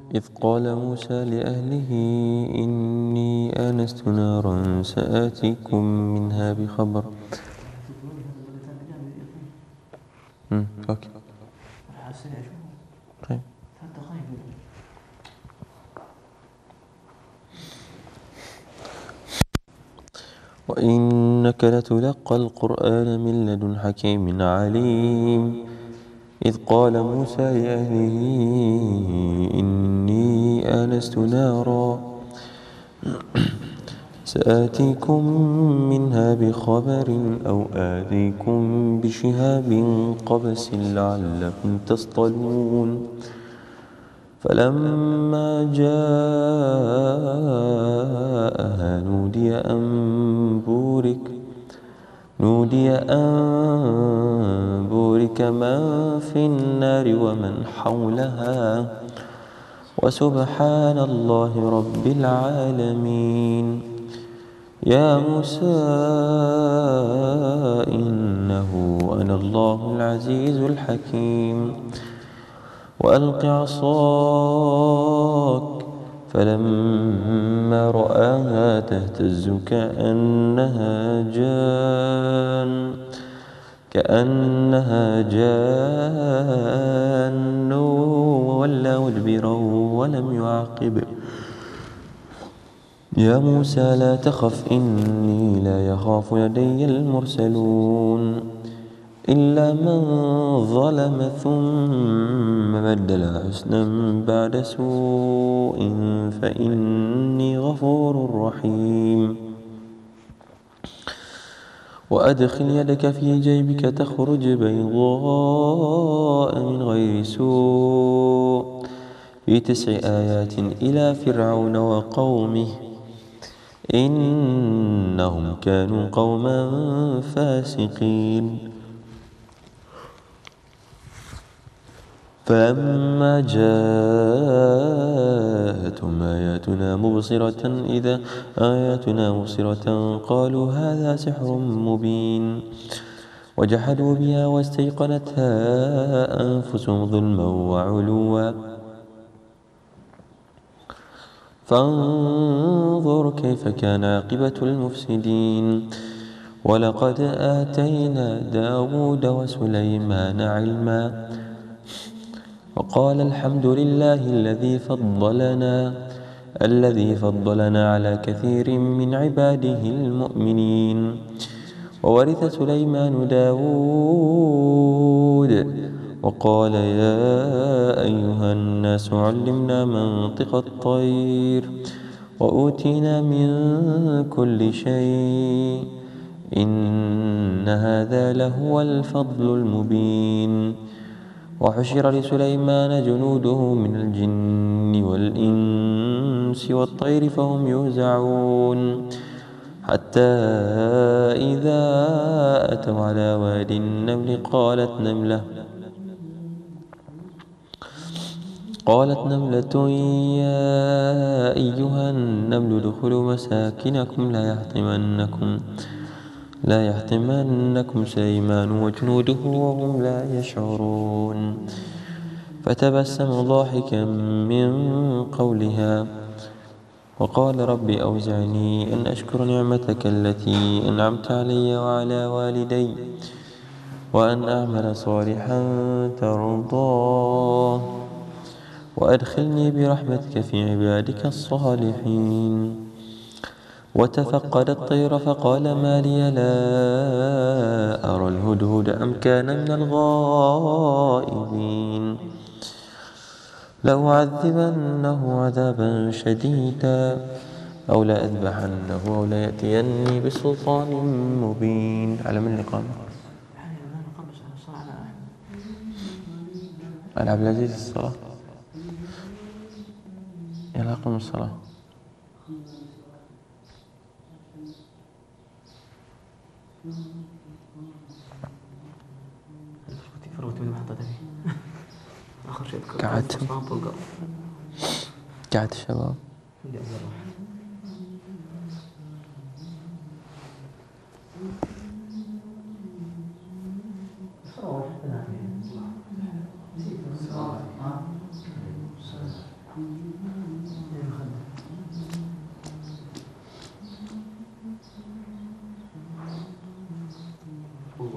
إذ قال موسى لأهله إني آنست نارا سآتيكم منها بخبر. أوكي. طيب. وإنك لتلقى القرآن من لدن حكيم عليم. إذ قال موسى لأهله إني آنست نارا سآتيكم منها بخبر أو آتيكم بشهاب قبس لعلكم تصطلون. فلما جاءها نودي أن بورك من في النار ومن حولها وسبحان الله رب العالمين. يا موسى إنه أنا الله العزيز الحكيم. وألق عصاك فلما رآها تهتز كأنها جان وولى مدبرا ولم يعقب. يا موسى لا تخف إني لا يخاف لدي المرسلون إلا من ظلم ثم بدل حسنا بعد سوء فإني غفور رحيم. وأدخل يدك في جيبك تخرج بيضاء من غير سوء في 9 آيات إلى فرعون وقومه إنهم كانوا قوما فاسقين. فلما جاءتهم آياتنا مبصرة قالوا هذا سحر مبين وجحدوا بها واستيقنتها أنفسهم ظلما وعلوا فانظر كيف كان عاقبة المفسدين. ولقد آتينا داود وسليمان علما وقال الحمد لله الذي فضلنا على كثير من عباده المؤمنين. وورث سليمان داود وقال يا أيها الناس علمنا منطق الطير وأوتينا من كل شيء إن هذا لهو الفضل المبين. وحشر لسليمان جنوده من الجن والإنس والطير فهم يوزعون حتى إذا أتوا على وادي النمل قالت نملة يا أيها النمل ادخلوا مساكنكم لا يحطمنكم سليمان وجنوده وهم لا يشعرون. فتبسم ضاحكا من قولها وقال رب أوزعني أن أشكر نعمتك التي أنعمت علي وعلى والدي وأن أعمل صالحا ترضاه وأدخلني برحمتك في عبادك الصالحين. وتفقد الطير فقال ما لي لا أرى الهدهد أم كان من الغائبين لأعذبنه عذابا شديدا أو لأذبحنه أو ليأتيني بسلطان مبين. على من الإقامة؟ على عبد العزيز الصلاة. يلا قم الصلاة. قعدت الشباب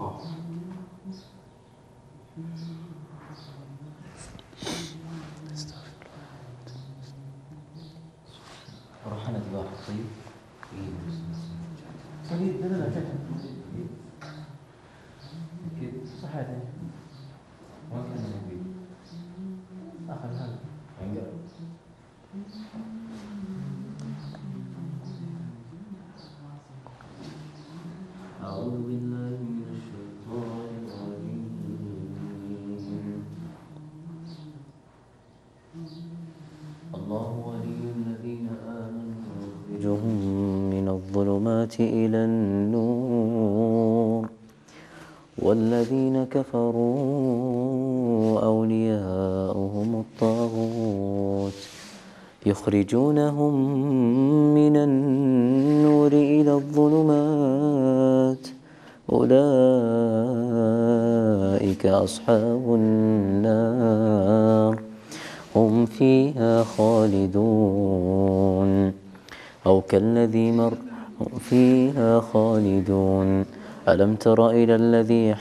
أعوذ بالله من الشيطان الرجيم. الله ولي الذين آمنوا يخرجهم من الظلمات إلى النور والذين كفروا أولياؤهم الطاغوت يخرجونهم من النور إلى الظلمات أولئك أصحاب النار هم فيها خالدون أو كالذي مر هم فيها خالدون. ألم تر إلى الذي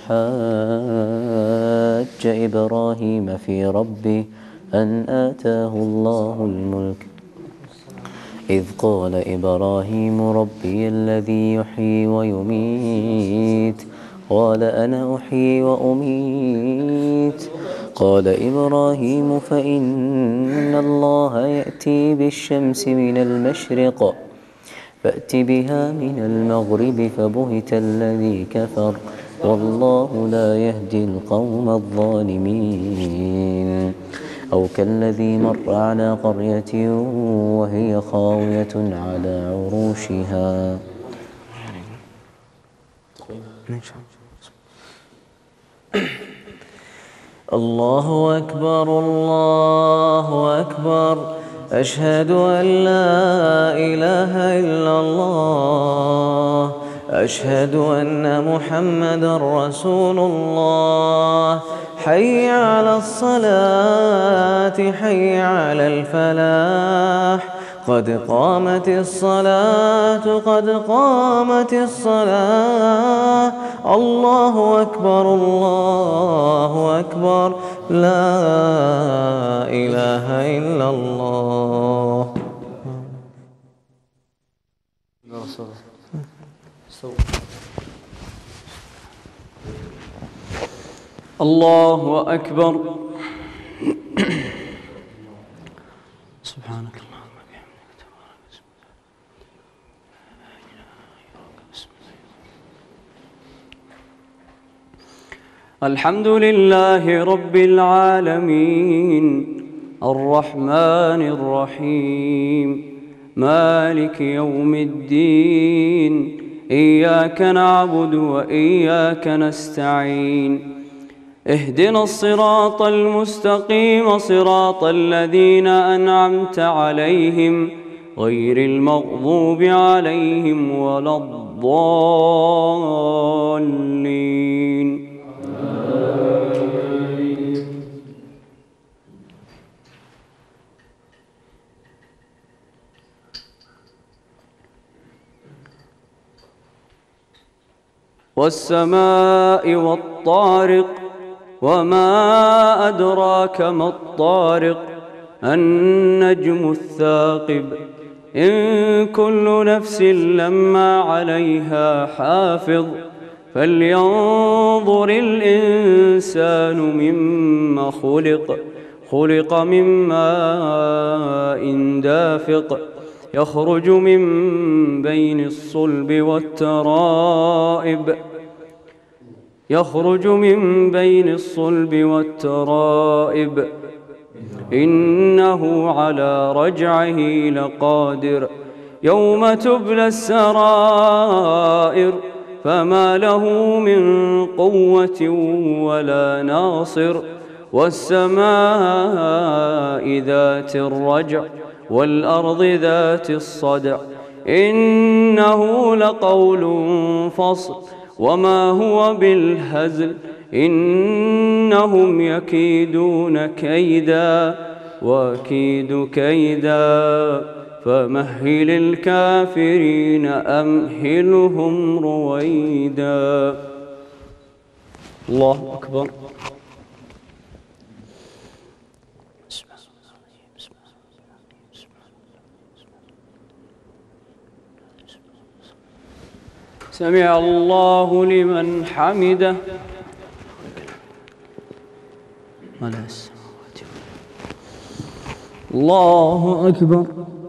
حاج إبراهيم في ربه أن آتاه الله الملك إذ قال إبراهيم ربي الذي يحيي ويميت قال أنا أحيي وأميت قال إبراهيم فإن الله يأتي بالشمس من المشرق فأت بها من المغرب فبهت الذي كفر والله لا يهدي القوم الظالمين. أو كالذي مر على قرية وهي خاوية على عروشها الله أكبر الله أكبر أشهد أن لا إله إلا الله أشهد أن محمدا رسول الله حي على الصلاة حي على الفلاح قد قامت الصلاة قد قامت الصلاة الله أكبر الله أكبر لا إله إلا الله. الله أكبر. سبحانك اللهم وبحمدك تبارك اسمك. الحمد لله رب العالمين الرحمن الرحيم مالك يوم الدين إياك نعبد وإياك نستعين اهدنا الصراط المستقيم صراط الذين أنعمت عليهم غير المغضوب عليهم ولا الضالين. والسماء والطارق وما أدراك ما الطارق النجم الثاقب إن كل نفس لما عليها حافظ فلينظر الإنسان مما خلق من ماء دافق يخرج من بين الصلب والترائب إنه على رجعه لقادر يوم تبلى السرائر فما له من قوة ولا ناصر والسماء ذات الرجع والأرض ذات الصدع إنه لقول فصل وما هو بالهزل إنهم يكيدون كيدا وأكيد كيدا فمهل الكافرين أمهلهم رويدا. الله أكبر. سمع الله لمن حمده. الله أكبر.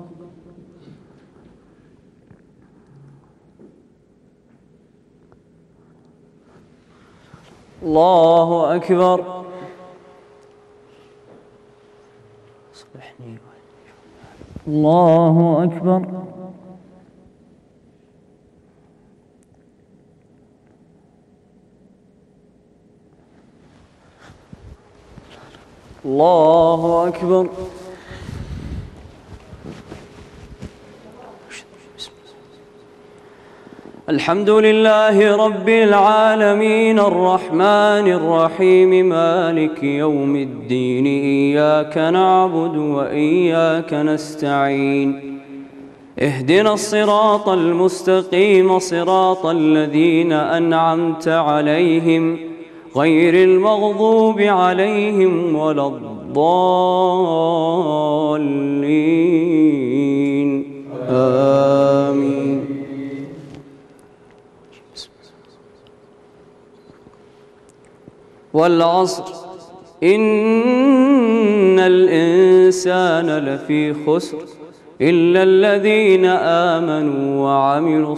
الله أكبر. الله أكبر. الله أكبر. الحمد لله رب العالمين الرحمن الرحيم مالك يوم الدين إياك نعبد وإياك نستعين اهدنا الصراط المستقيم صراط الذين أنعمت عليهم غير المغضوب عليهم ولا الضالين آمين. والعصر إن الإنسان لفي خسر إلا الذين آمنوا وعملوا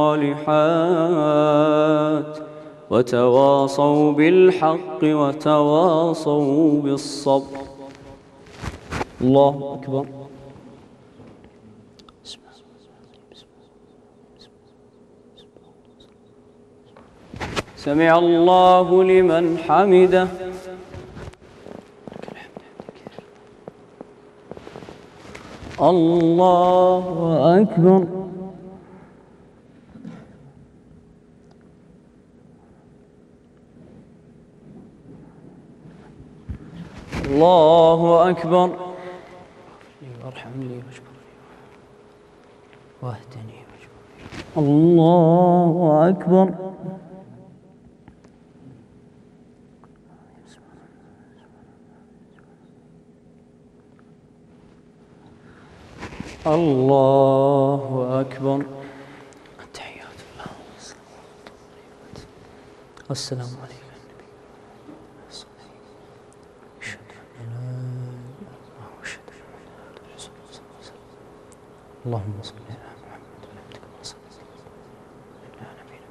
الصالحات وتواصوا بالحق وتواصوا بالصبر. الله أكبر. سمع الله لمن حمده. الله أكبر. الله أكبر. وارحمني واهدني. الله أكبر. الله أكبر. التحيات الله والسلام عليك اللهم صل على محمد وعلى آله وصحبه على نبينا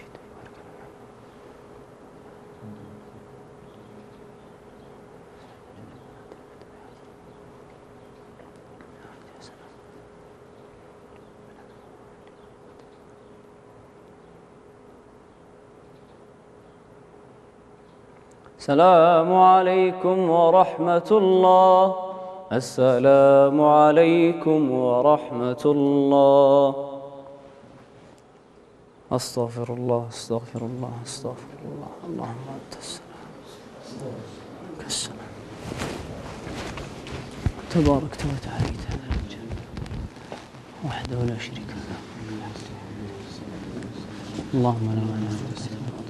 السلام عليكم ورحمة الله. السلام عليكم ورحمة الله. أستغفر الله أستغفر الله أستغفر الله. اللهم أنت السلام كالسلام تباركت وتعاليت هذا الجل وحده لا شريك له. اللهم لا مانع لما